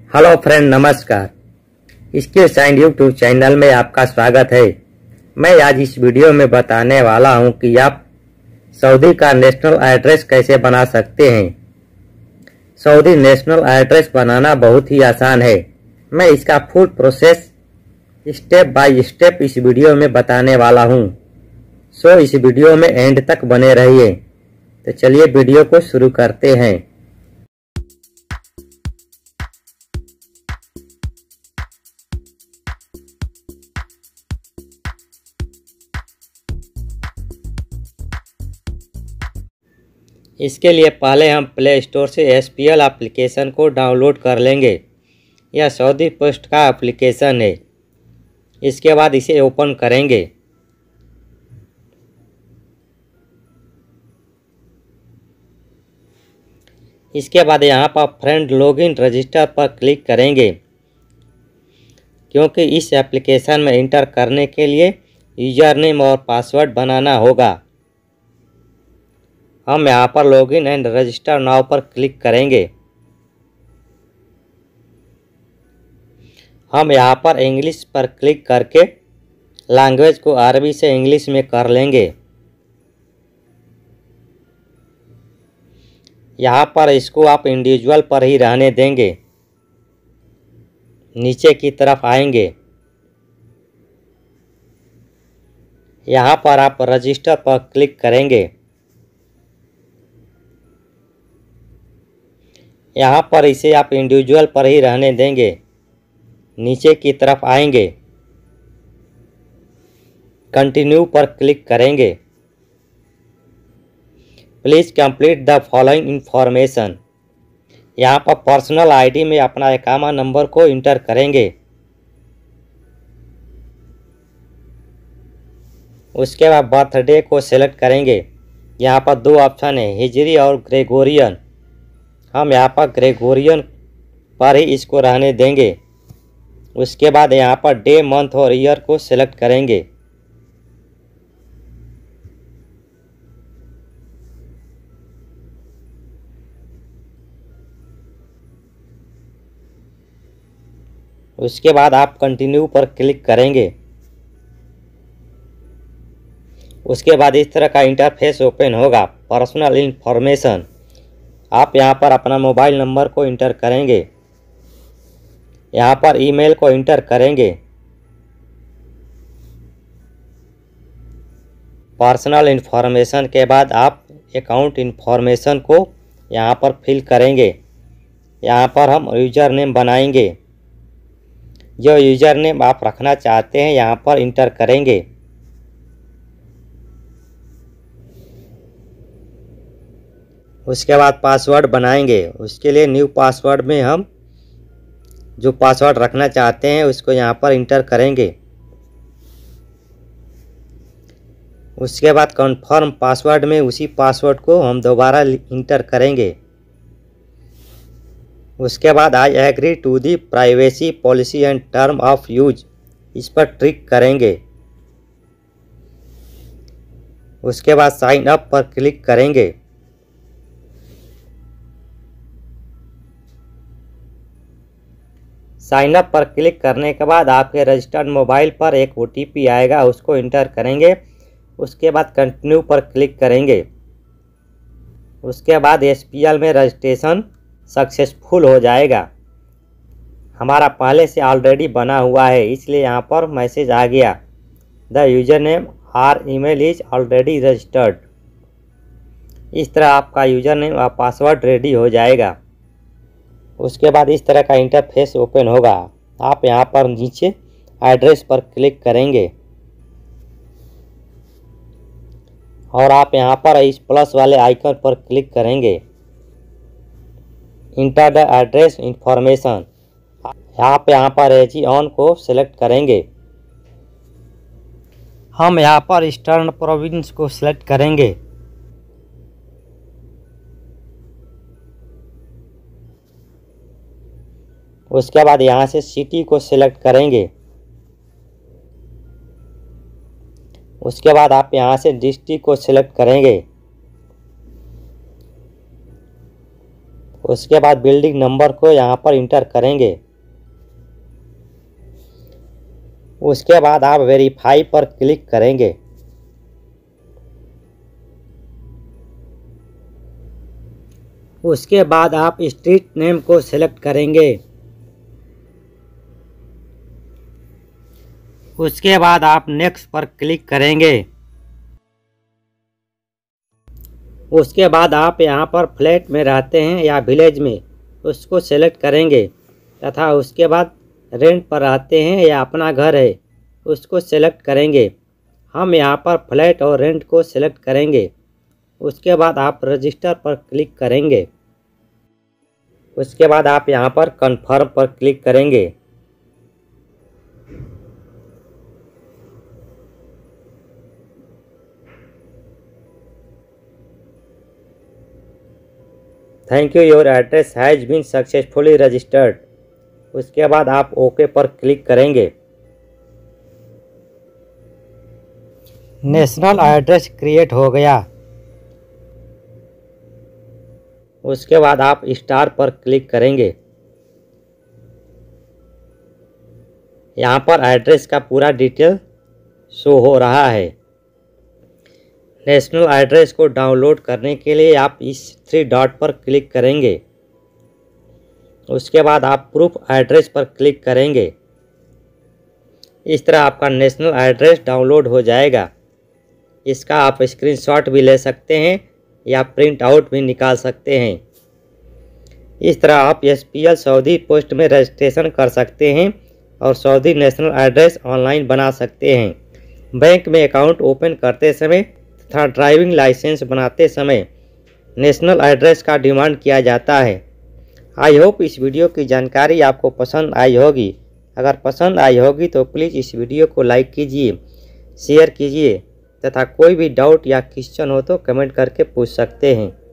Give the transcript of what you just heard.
Hello friend, नमस्कार। Skill science YouTube channel में आपका स्वागत है। मैं आज इस वीडियो में बताने वाला हूं कि आप सऊदी का नेशनल एड्रेस कैसे बना सकते हैं। सऊदी नेशनल एड्रेस बनाना बहुत ही आसान है। मैं इसका full process step by step इस वीडियो में बताने वाला हूं। सो इस वीडियो में एंड तक बने रहिए। तो चलिए वीडियो को शुरू करते हैं। इसके लिए पहले हम प्ले स्टोर से SPL एप्लीकेशन को डाउनलोड कर लेंगे। यह सऊदी पोस्ट का एप्लीकेशन है। इसके बाद इसे ओपन करेंगे। इसके बाद यहाँ पर फ्रेंड लॉगिन रजिस्टर पर क्लिक करेंगे, क्योंकि इस एप्लीकेशन में इंटर करने के लिए यूज़र नेम और पासवर्ड बनाना होगा। हम यहाँ पर लॉगिन एंड रजिस्टर नाउ पर क्लिक करेंगे। हम यहाँ पर इंग्लिश पर क्लिक करके लैंग्वेज को अरबी से इंग्लिश में कर लेंगे। यहाँ पर इसको आप इंडिविजुअल पर ही रहने देंगे। नीचे की तरफ आएंगे। यहाँ पर आप रजिस्टर पर क्लिक करेंगे। यहाँ पर इसे आप इंडिविजुअल पर ही रहने देंगे। नीचे की तरफ आएंगे। कंटिन्यू पर क्लिक करेंगे। Please complete the following information. यहाँ पर पर्सनल आईडी में अपना इकामा नंबर को इंटर करेंगे। उसके बाद बर्थडे को सिलेक्ट करेंगे। यहाँ पर दो ऑप्शन है, हिजरी और ग्रेगोरियन। हम यहाँ पर ग्रेगोरियन पर ही इसको रहने देंगे। उसके बाद यहाँ पर डे, मंथ और ईयर को सिलेक्ट करेंगे। उसके बाद आप कंटिन्यू पर क्लिक करेंगे। उसके बाद इस तरह का इंटरफेस ओपन होगा। पर्सनल इंफॉर्मेशन, आप यहाँ पर अपना मोबाइल नंबर को इंटर करेंगे। यहाँ पर ईमेल को इंटर करेंगे। पर्सनल इंफॉर्मेशन के बाद आप अकाउंट इंफॉर्मेशन को यहाँ पर फिल करेंगे। यहाँ पर हम यूज़र नेम बनाएंगे। जो यूज़र नेम आप रखना चाहते हैं यहाँ पर इंटर करेंगे। उसके बाद पासवर्ड बनाएंगे। उसके लिए न्यू पासवर्ड में हम जो पासवर्ड रखना चाहते हैं उसको यहाँ पर इंटर करेंगे। उसके बाद कंफर्म पासवर्ड में उसी पासवर्ड को हम दोबारा इंटर करेंगे। उसके बाद I agree to the privacy policy and term of use, इस पर क्लिक करेंगे। उसके बाद साइन अप पर क्लिक करेंगे। साइन अप पर क्लिक करने के बाद आपके रजिस्टर्ड मोबाइल पर एक OTP आएगा, उसको इंटर करेंगे। उसके बाद कंटिन्यू पर क्लिक करेंगे। उसके बाद SPL में रजिस्ट्रेशन सक्सेसफुल हो जाएगा। हमारा पहले से ऑलरेडी बना हुआ है, इसलिए यहाँ पर मैसेज आ गया, द यूज़र नेम और ईमेल इज ऑलरेडी रजिस्टर्ड। इस तरह आपका यूज़र नेम और पासवर्ड रेडी हो जाएगा। उसके बाद इस तरह का इंटरफेस ओपन होगा। आप यहाँ पर नीचे एड्रेस पर क्लिक करेंगे और आप यहाँ पर इस प्लस वाले आइकन पर क्लिक करेंगे। इंटर द एड्रेस इंफॉर्मेशन, आप यहाँ पर रीजन को सिलेक्ट करेंगे। हम यहाँ पर ईस्टर्न प्रोविंस को सिलेक्ट करेंगे। उसके बाद यहाँ से सिटी को सिलेक्ट करेंगे। उसके बाद आप यहाँ से डिस्ट्रिक्ट को सिलेक्ट करेंगे। उसके बाद बिल्डिंग नंबर को यहाँ पर इंटर करेंगे। उसके बाद आप वेरीफाई पर क्लिक करेंगे। उसके बाद आप स्ट्रीट नेम को सिलेक्ट करेंगे। उसके बाद आप नेक्स्ट पर क्लिक करेंगे। उसके बाद आप यहाँ पर फ्लैट में रहते हैं या विलेज में, उसको सेलेक्ट करेंगे तथा उसके बाद रेंट पर रहते हैं या अपना घर है, उसको सेलेक्ट करेंगे। हम यहाँ पर फ्लैट और रेंट को सेलेक्ट करेंगे। उसके बाद आप रजिस्टर पर क्लिक करेंगे। उसके बाद आप यहाँ पर कन्फर्म पर क्लिक करेंगे। Thank you, your address has been successfully registered. उसके बाद आप ओके पर क्लिक करेंगे। नेशनल एड्रेस क्रिएट हो गया। उसके बाद आप स्टार पर क्लिक करेंगे। यहाँ पर एड्रेस का पूरा डिटेल शो हो रहा है। नेशनल एड्रेस को डाउनलोड करने के लिए आप इस 3 डॉट पर क्लिक करेंगे। उसके बाद आप प्रूफ एड्रेस पर क्लिक करेंगे। इस तरह आपका नेशनल एड्रेस डाउनलोड हो जाएगा। इसका आप स्क्रीनशॉट भी ले सकते हैं या प्रिंट आउट भी निकाल सकते हैं। इस तरह आप SPL सऊदी पोस्ट में रजिस्ट्रेशन कर सकते हैं और सऊदी नेशनल एड्रेस ऑनलाइन बना सकते हैं। बैंक में अकाउंट ओपन करते समय तथा ड्राइविंग लाइसेंस बनाते समय नेशनल एड्रेस का डिमांड किया जाता है। आई होप इस वीडियो की जानकारी आपको पसंद आई होगी। अगर पसंद आई होगी तो प्लीज़ इस वीडियो को लाइक कीजिए, शेयर कीजिए तथा कोई भी डाउट या क्वेश्चन हो तो कमेंट करके पूछ सकते हैं।